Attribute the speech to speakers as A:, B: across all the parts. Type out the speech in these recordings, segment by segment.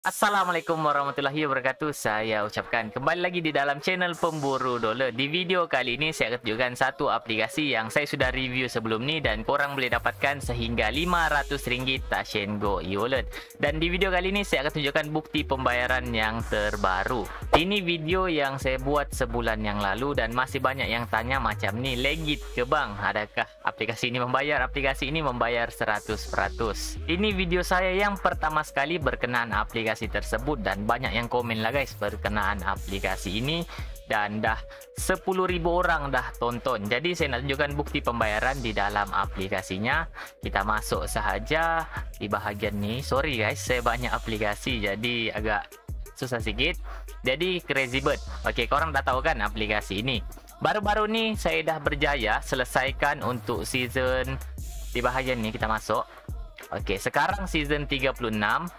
A: Assalamualaikum warahmatullahi wabarakatuh. Saya ucapkan kembali lagi di dalam channel Pemburu Dolar. Di video kali ini saya akan tunjukkan satu aplikasi yang saya sudah review sebelum ni dan korang boleh dapatkan sehingga RM500 Tashen Go e-wallet. Dan di video kali ini saya akan tunjukkan bukti pembayaran yang terbaru. Ini video yang saya buat sebulan yang lalu dan masih banyak yang tanya macam ni, legit ke bang? Adakah aplikasi ini membayar? Aplikasi ini membayar 100%. Ini video saya yang pertama sekali berkenaan aplikasi tersebut dan banyak yang komen lah guys berkenaan aplikasi ini dan dah 10.000 orang dah tonton. Jadi saya nak tunjukkan bukti pembayaran di dalam aplikasinya. Kita masuk sahaja di bahagian ni. Sorry guys, saya banyak aplikasi jadi agak susah sikit. Jadi Crazy Bird. Okey, korang dah tahu kan aplikasi ini. Baru-baru ni saya dah berjaya selesaikan untuk season di bahagian ni. Kita masuk. Okey, sekarang season 36.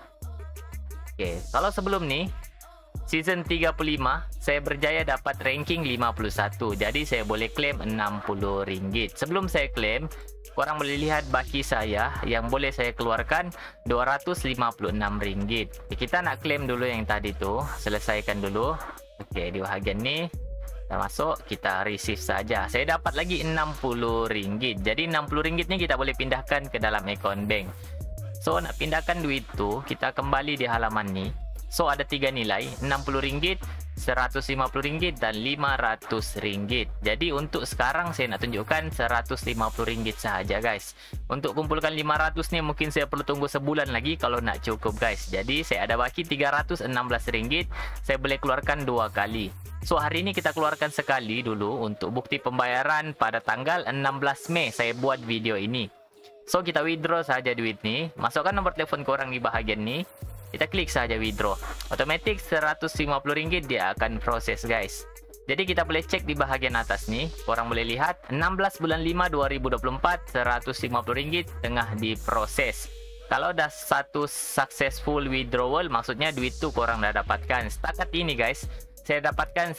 A: Okey, kalau sebelum ni season 35 saya berjaya dapat ranking 51. Jadi saya boleh claim RM60. Sebelum saya claim, korang boleh lihat baki saya yang boleh saya keluarkan RM256. Kita nak claim dulu yang tadi tu, selesaikan dulu. Okey, di bahagian ni kita masuk, kita receive saja. Saya dapat lagi RM60. Jadi RM60 ni kita boleh pindahkan ke dalam akaun bank. So nak pindahkan duit tu, kita kembali di halaman ni. So ada tiga nilai, RM60, RM150 dan RM500. Jadi untuk sekarang saya nak tunjukkan RM150 sahaja guys. Untuk kumpulkan RM500 ni mungkin saya perlu tunggu sebulan lagi kalau nak cukup guys. Jadi saya ada baki RM316. Saya boleh keluarkan dua kali. So hari ini kita keluarkan sekali dulu untuk bukti pembayaran pada tanggal 16 Mei saya buat video ini. So kita withdraw saja duit ni. Masukkan nombor telefon korang di bahagian ni. Kita klik saja withdraw. Otomatik RM150 dia akan proses guys. Jadi kita boleh cek di bahagian atas ni. Korang boleh lihat 16 bulan 5 2024 RM150 tengah diproses. Kalau dah satu successful withdrawal, maksudnya duit tu korang dah dapatkan. Setakat ini guys, saya dapatkan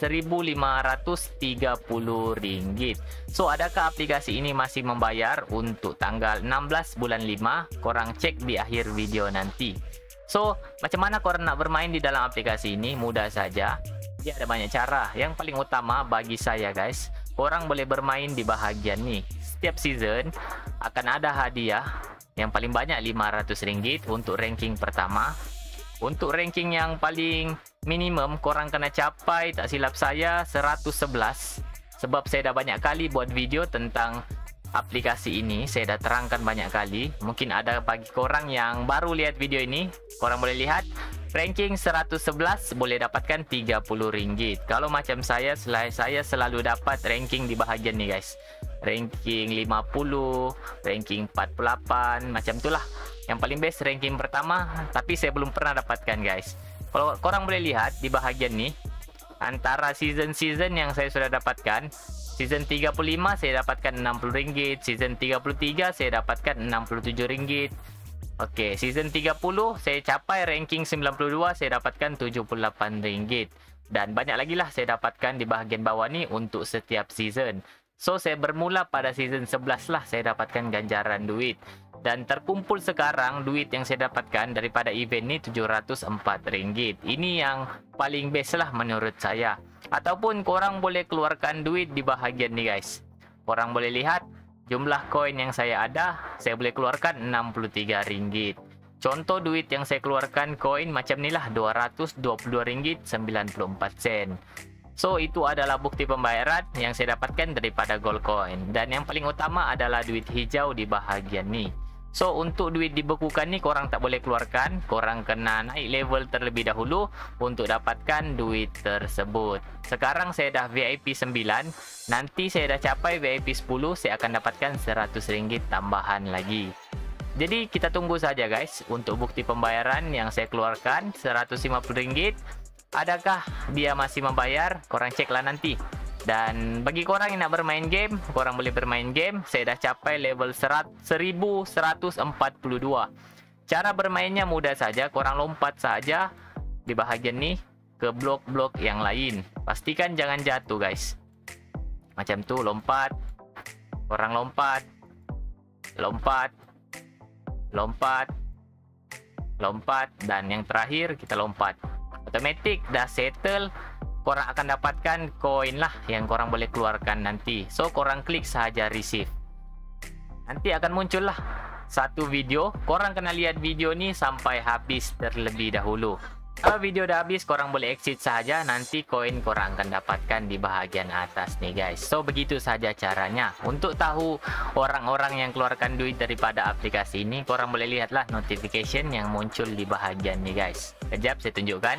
A: RM1.530. So adakah aplikasi ini masih membayar untuk tanggal 16 bulan 5? Korang cek di akhir video nanti. So macam mana korang nak bermain di dalam aplikasi ini? Mudah saja. Dia ada banyak cara. Yang paling utama bagi saya guys, korang boleh bermain di bahagian ni. Setiap season akan ada hadiah yang paling banyak RM500 untuk ranking pertama. Untuk ranking yang paling minimum korang kena capai, tak silap saya, 111. Sebab saya dah banyak kali buat video tentang aplikasi ini. Saya dah terangkan banyak kali. Mungkin ada bagi korang yang baru lihat video ini, korang boleh lihat ranking 111 boleh dapatkan RM30. Kalau macam saya selalu dapat ranking di bahagian ni guys. Ranking 50, ranking 48, macam itulah. Yang paling best ranking pertama, tapi saya belum pernah dapatkan guys. Kalau korang boleh lihat di bahagian ni, antara season-season yang saya sudah dapatkan, season 35 saya dapatkan RM60, season 33 saya dapatkan RM67. Okey, season 30 saya capai ranking 92, saya dapatkan RM78. Dan banyak lagi lah saya dapatkan di bahagian bawah ni untuk setiap season. So saya bermula pada season 11 lah saya dapatkan ganjaran duit. Dan terkumpul sekarang duit yang saya dapatkan daripada event ni RM704. Ini yang paling best lah menurut saya. Ataupun korang boleh keluarkan duit di bahagian ni guys. Korang boleh lihat jumlah koin yang saya ada, saya boleh keluarkan RM63. Contoh duit yang saya keluarkan koin macam ni lah, RM222.94. So itu adalah bukti pembayaran yang saya dapatkan daripada gold coin. Dan yang paling utama adalah duit hijau di bahagian ni. So untuk duit dibekukan ni korang tak boleh keluarkan. Korang kena naik level terlebih dahulu untuk dapatkan duit tersebut. Sekarang saya dah VIP 9. Nanti saya dah capai VIP 10, saya akan dapatkan RM100 tambahan lagi. Jadi kita tunggu saja guys untuk bukti pembayaran yang saya keluarkan RM150. Adakah dia masih membayar? Korang ceklah nanti. Dan bagi korang yang nak bermain game, korang boleh bermain game. Saya dah capai level 1142. Cara bermainnya mudah saja. Korang lompat saja di bahagian ni ke blok-blok yang lain. Pastikan jangan jatuh guys. Macam tu, lompat. Korang lompat. Lompat. Lompat. lompat, dan yang terakhir kita lompat. Automatic dah settle. Korang akan dapatkan koin lah yang korang boleh keluarkan nanti. So korang klik sahaja receive. Nanti akan muncul lah satu video. Korang kena lihat video ni sampai habis terlebih dahulu. Kalau video dah habis, korang boleh exit sahaja. Nanti koin korang akan dapatkan di bahagian atas nih guys. So begitu saja caranya. Untuk tahu orang-orang yang keluarkan duit daripada aplikasi ini, korang boleh lihatlah notification yang muncul di bahagian nih guys. Kejap saya tunjukkan.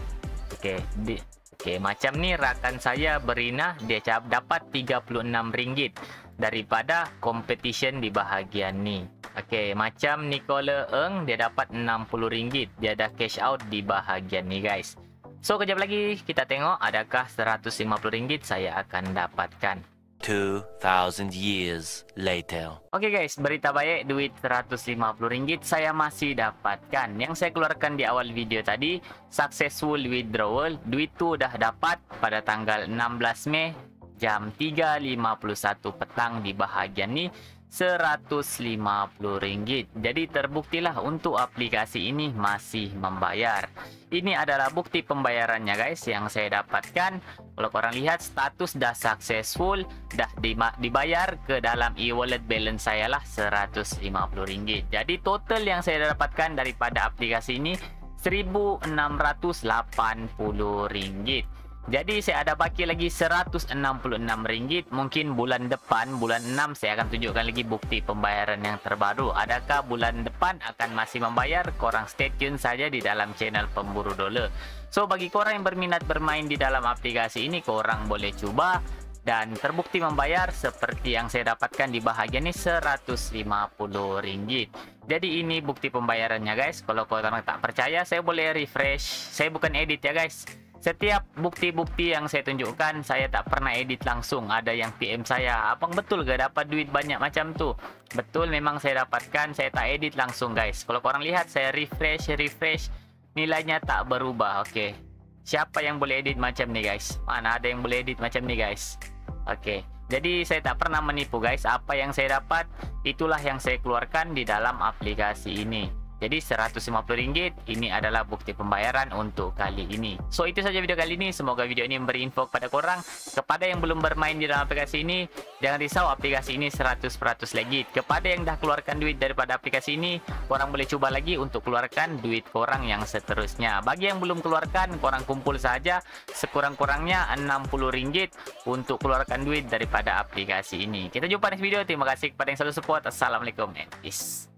A: Oke, macam ni rakan saya Berina, dia dapat RM36 daripada competition di bahagian ni. Oke, macam Nicola Eng, dia dapat RM60. Dia dah cash out di bahagian ni guys. So kejap lagi kita tengok adakah RM150 saya akan dapatkan.
B: 2000 years later.
A: Oke guys, berita baik, duit RM150 saya masih dapatkan. Yang saya keluarkan di awal video tadi, successful withdrawal. Duit tu dah dapat pada tanggal 16 Mei jam 3.51 petang di bahagian ni, RM150. Jadi terbuktilah untuk aplikasi ini masih membayar. Ini adalah bukti pembayarannya guys yang saya dapatkan. Kalau korang lihat status dah successful, dah dibayar ke dalam e-wallet balance saya lah RM150. Jadi total yang saya dapatkan daripada aplikasi ini RM1.680. Jadi saya ada baki lagi RM166. Mungkin bulan depan, bulan 6, saya akan tunjukkan lagi bukti pembayaran yang terbaru. Adakah bulan depan akan masih membayar? Korang stay tune saja di dalam channel Pemburu Dolar. So bagi korang yang berminat bermain di dalam aplikasi ini, korang boleh cuba. Dan terbukti membayar seperti yang saya dapatkan di bahagian ini RM150. Jadi ini bukti pembayarannya guys. Kalau korang tak percaya, saya boleh refresh. Saya bukan edit ya guys. Setiap bukti-bukti yang saya tunjukkan, saya tak pernah edit langsung. Ada yang PM saya, abang betul ke dapat duit banyak macam tu? Betul, memang saya dapatkan. Saya tak edit langsung guys. Kalau korang lihat, saya refresh, nilainya tak berubah. Oke, siapa yang boleh edit macam ni guys? Mana ada yang boleh edit macam ni guys? Oke, jadi saya tak pernah menipu guys. Apa yang saya dapat, itulah yang saya keluarkan di dalam aplikasi ini. Jadi RM150 ini adalah bukti pembayaran untuk kali ini. So itu saja video kali ini. Semoga video ini memberi info kepada korang. Kepada yang belum bermain di dalam aplikasi ini, jangan risau, aplikasi ini 100% legit. Kepada yang dah keluarkan duit daripada aplikasi ini, korang boleh cuba lagi untuk keluarkan duit korang yang seterusnya. Bagi yang belum keluarkan, korang kumpul saja sekurang-kurangnya RM60 untuk keluarkan duit daripada aplikasi ini. Kita jumpa next video. Terima kasih kepada yang selalu support. Assalamualaikum and peace.